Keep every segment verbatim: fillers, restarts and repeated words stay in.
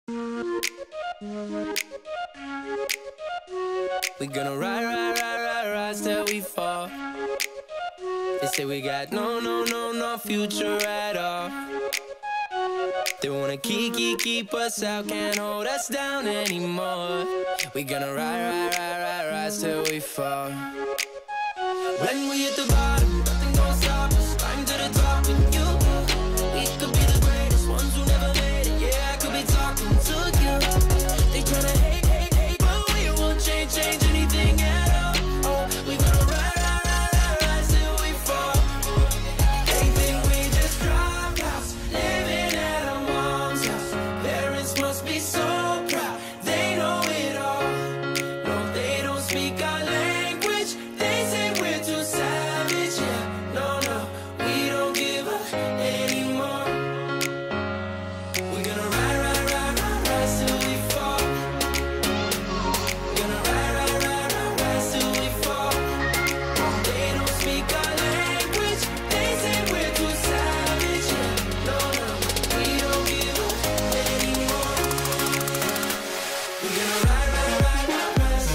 We gonna ride, ride, ride, ride, rise till we fall. They say we got no, no, no, no future at all. They wanna keep, keep, keep us out, can't hold us down anymore. We gonna ride, ride, ride, ride, rise till we fall. When we hit the bottom, nothing gonna stop us. Climb to the top with you. We could be the greatest ones who never made it. Yeah, I could be talking to you. They tryna hate, hate, hate, but we won't change, change anything at all. Oh, we gonna ride, ride, ride, ride, rise till we fall. They think we just dropped out, living at our mom's house. Parents must be so proud, they know it all. No, they don't speak our language. They say we're too savage. Yeah, no, no, we don't give up anymore. We're gonna ride, ride, ride, ride, rise till we fall. We're gonna ride, ride, ride, ride, rise till we fall. They don't speak our language. They say we're too savage. Yeah, no, no, we don't give up anymore. We're gonna ride, ride, ride, ride, rise.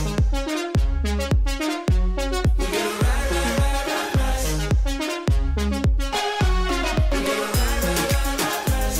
We're gonna ride, ride, ride, ride, rise. We're gonna ride, ride, ride, ride, rise.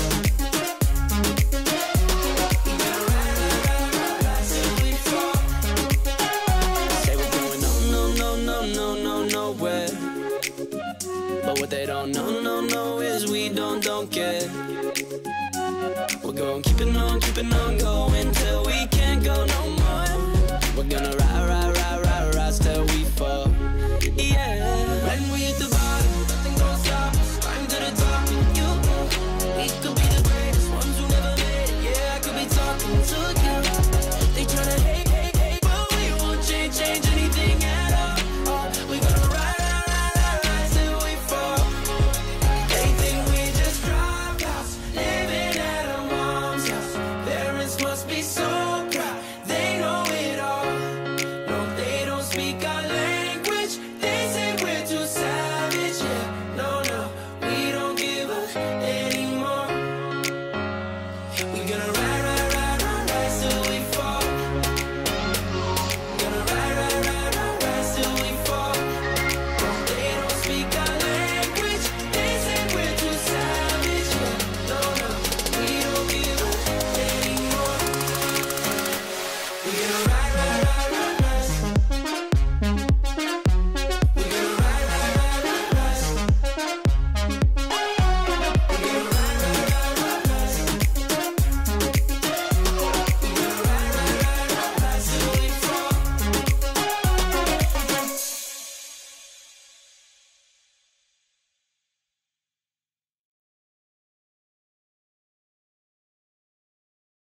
We're gonna ride, ride, ride, ride, rise till we fall. Say we're going no, no, no, no, no, no, nowhere. But what they don't know, no, no, is we don't, don't care. We're going keeping on, keeping on going till we can't go no more. We're gonna ride, ride, ride, ride, rise till we fall. Yeah. When we hit the bottom, nothing gonna stop us. Climb to the top with you. We could be the greatest ones who never made it. Yeah, I could be talking to you. They tryna hate, hate, hate, but we won't change, change anything at all. Oh, we gonna ride, ride, ride, ride, rise till we fall. They think we just dropped out, living at our mom's house. Parents must be so proud, they know it all. No, they don't speak our language. They say we're too savage. Yeah, no, no, we don't give up anymore. We gonna ride, ride,